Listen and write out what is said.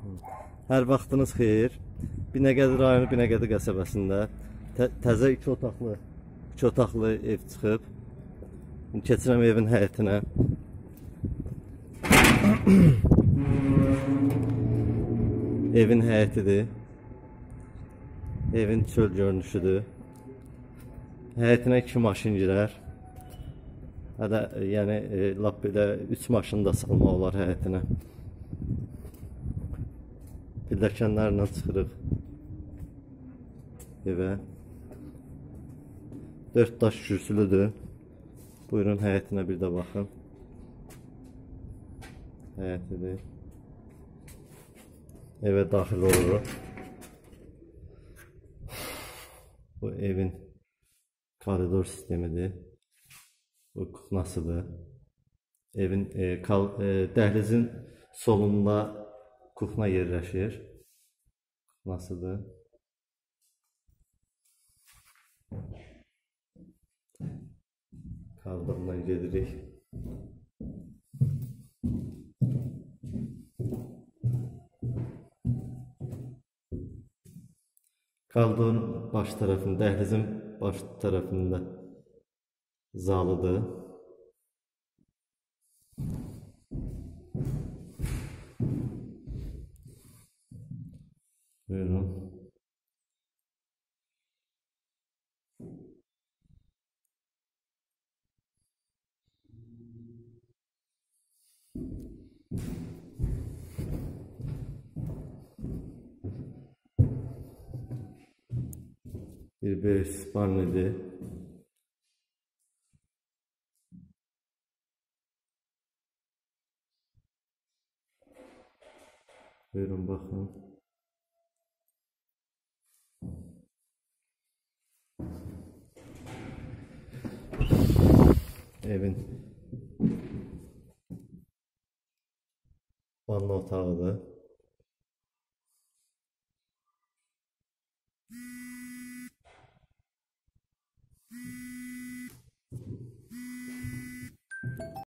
Hər vaxtınız xeyir. Binəqədi rayonu Binəqədi qəsəbəsində təzə 2 otaqlı ev çıxıb. Keçirəm evin həyətinə. Evin həyətidir. Evin çöl görünüşüdür. Həyətinə 2 maşın girər. Yəni lap belə 3 maşın da salmaq olar həyətinə. Pilləkənlərlə çıxırıq evə. 4 daş kürsülüdür. Buyurun həyətinə bir də baxın. Həyətidir. Evə daxil oluruq. Bu evin koridor sistemidir. Bu kuxnasıdır. Evin dəhlizin solunda kuxna yerləşir. Kuxnasıdır. Koridordan gedirik. Koridorun baş tərəfində, dəhlizin baş tərəfində zalıdır. Buyurun. Bir böyük spalnidir. Buyurun baxın. Evin vanna otağıdır.